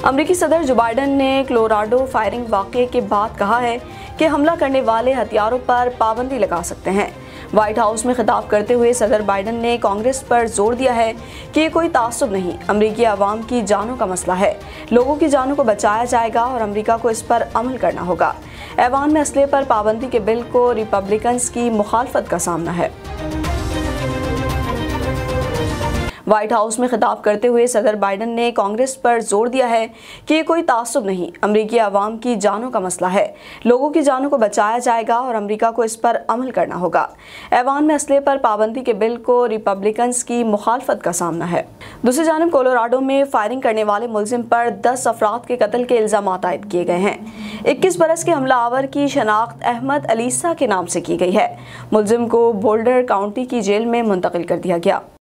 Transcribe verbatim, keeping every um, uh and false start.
अमेरिकी सदर जो बाइडन ने कोलोराडो फायरिंग वाक़ये के बाद कहा है कि हमला करने वाले हथियारों पर पाबंदी लगा सकते हैं। व्हाइट हाउस में खिताब करते हुए सदर बाइडन ने कांग्रेस पर जोर दिया है कि ये कोई तासुब नहीं, अमेरिकी आवाम की जानों का मसला है। लोगों की जानों को बचाया जाएगा और अमेरिका को इस पर अमल करना होगा। ऐवान में असले पर पाबंदी के बिल को रिपब्लिकन्स की मुखालफत का सामना है। व्हाइट हाउस में खिताब करते हुए सदर बाइडन ने कांग्रेस पर जोर दिया है कि ये कोई तासुब नहीं, अमेरिकी आवाम की जानों का मसला है। लोगों की जानों को बचाया जाएगा और अमेरिका को इस पर अमल करना होगा। ऐवान में असले पर पाबंदी के बिल को रिपब्लिकन्स की मुखालफत का सामना है। दूसरी जानिब कोलोराडो में फायरिंग करने वाले मुलजिम पर दस अफराद के कत्ल के इल्जाम आयद किए गए हैं। इक्कीस बरस के हमलावर की शनाख्त अहमद अलीसा के नाम से की गई है। मुलजिम को बोल्डर काउंटी की जेल में मुंतकिल कर दिया गया।